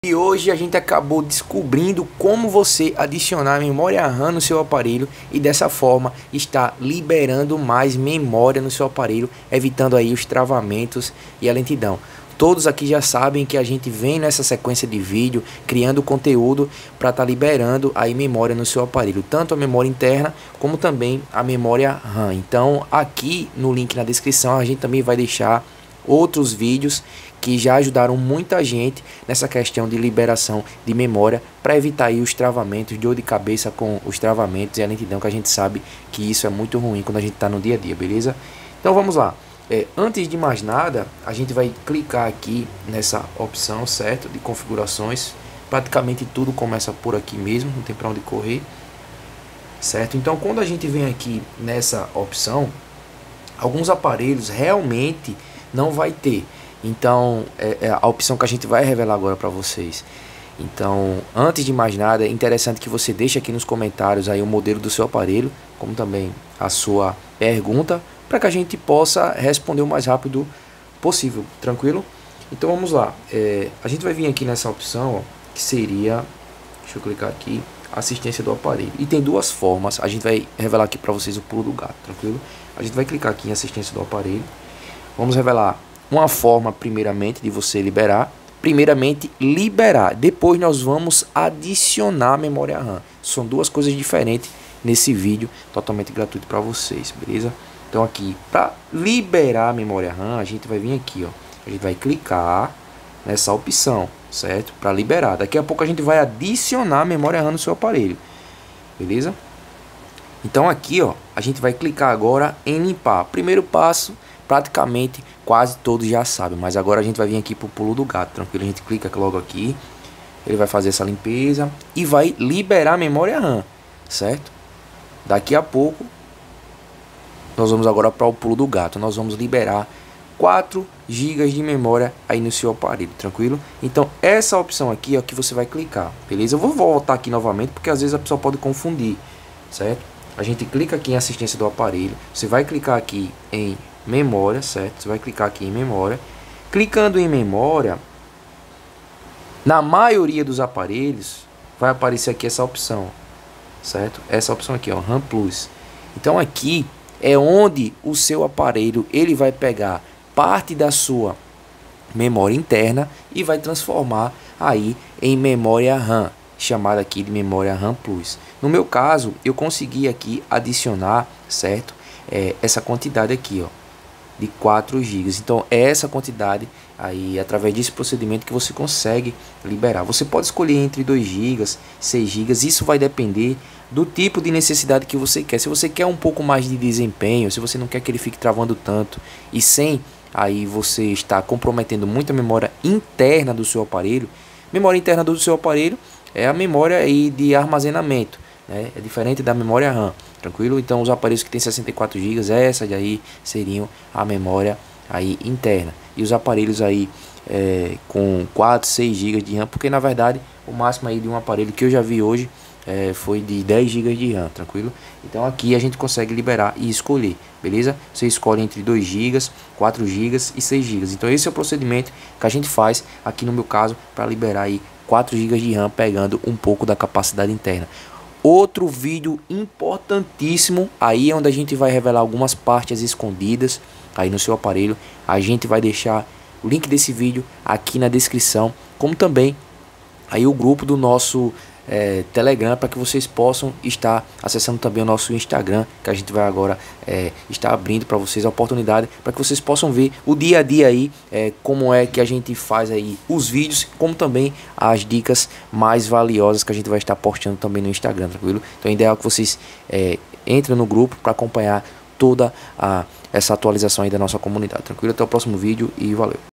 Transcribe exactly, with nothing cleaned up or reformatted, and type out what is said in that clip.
E hoje a gente acabou descobrindo como você adicionar memória RAM no seu aparelho e dessa forma está liberando mais memória no seu aparelho, evitando aí os travamentos e a lentidão. Todos aqui já sabem que a gente vem nessa sequência de vídeo criando conteúdo para estar tá liberando aí memória no seu aparelho, tanto a memória interna como também a memória RAM. Então aqui no link na descrição a gente também vai deixar outros vídeos que já ajudaram muita gente nessa questão de liberação de memória para evitar aí os travamentos, dor de cabeça com os travamentos e a lentidão, que a gente sabe que isso é muito ruim quando a gente está no dia a dia, beleza? Então vamos lá. É, antes de mais nada, a gente vai clicar aqui nessa opção, certo? De configurações. Praticamente tudo começa por aqui mesmo, não tem para onde correr, certo? Então quando a gente vem aqui nessa opção, alguns aparelhos realmente não vai ter. Então é, é a opção que a gente vai revelar agora para vocês. Então, antes de mais nada, é interessante que você deixe aqui nos comentários aí o modelo do seu aparelho, como também a sua pergunta, para que a gente possa responder o mais rápido possível, tranquilo? Então vamos lá, é, a gente vai vir aqui nessa opção, ó, que seria, deixa eu clicar aqui, assistência do aparelho. E tem duas formas, a gente vai revelar aqui para vocês o pulo do gato, tranquilo? A gente vai clicar aqui em assistência do aparelho, vamos revelar uma forma primeiramente de você liberar, primeiramente liberar, depois nós vamos adicionar memória RAM. São duas coisas diferentes nesse vídeo, totalmente gratuito para vocês, beleza? Então aqui, para liberar a memória RAM, a gente vai vir aqui, ó, a gente vai clicar nessa opção, certo? Para liberar, daqui a pouco a gente vai adicionar a memória RAM no seu aparelho, beleza? Então aqui, ó, a gente vai clicar agora em limpar. Primeiro passo, praticamente quase todos já sabem, mas agora a gente vai vir aqui pro pulo do gato, tranquilo? A gente clica logo aqui, ele vai fazer essa limpeza e vai liberar a memória RAM, certo? Daqui a pouco nós vamos agora para o pulo do gato, nós vamos liberar quatro gigas de memória aí no seu aparelho, tranquilo? Então essa opção aqui é o que você vai clicar, beleza? Eu vou voltar aqui novamente porque às vezes a pessoa pode confundir, certo? A gente clica aqui em assistência do aparelho, você vai clicar aqui em memória, certo? Você vai clicar aqui em memória. Clicando em memória, na maioria dos aparelhos vai aparecer aqui essa opção, certo? Essa opção aqui, ó, RAM Plus. Então aqui é onde o seu aparelho ele vai pegar parte da sua memória interna e vai transformar aí em memória RAM, chamada aqui de memória RAM Plus. No meu caso, eu consegui aqui adicionar, certo? É, essa quantidade aqui, ó, de quatro gigas. Então é essa quantidade aí, através desse procedimento, que você consegue liberar. Você pode escolher entre dois gigas, seis gigas, isso vai depender do tipo de necessidade que você quer. Se você quer um pouco mais de desempenho, se você não quer que ele fique travando tanto e sem aí você está comprometendo muito a memória interna do seu aparelho. Memória interna do seu aparelho é a memória aí de armazenamento, né? É diferente da memória RAM, tranquilo? Então os aparelhos que tem sessenta e quatro gigas, essa daí seriam a memória aí interna. E os aparelhos aí é, com quatro, seis gigas de RAM, porque na verdade o máximo aí de um aparelho que eu já vi hoje é, foi de dez gigas de RAM, tranquilo? Então aqui a gente consegue liberar e escolher, beleza? Você escolhe entre dois gigas, quatro gigas e seis gigas. Então esse é o procedimento que a gente faz aqui no meu caso para liberar aí quatro gigas de RAM, pegando um pouco da capacidade interna. Outro vídeo importantíssimo, aí é onde a gente vai revelar algumas partes escondidas aí no seu aparelho. A gente vai deixar o link desse vídeo aqui na descrição, como também aí o grupo do nosso é, Telegram, para que vocês possam estar acessando também o nosso Instagram, que a gente vai agora é, estar abrindo para vocês a oportunidade, para que vocês possam ver o dia a dia aí, é, como é que a gente faz aí os vídeos, como também as dicas mais valiosas que a gente vai estar postando também no Instagram, tranquilo? Então é ideal que vocês é, entrem no grupo para acompanhar toda a, essa atualização aí da nossa comunidade, tranquilo? Até o próximo vídeo e valeu!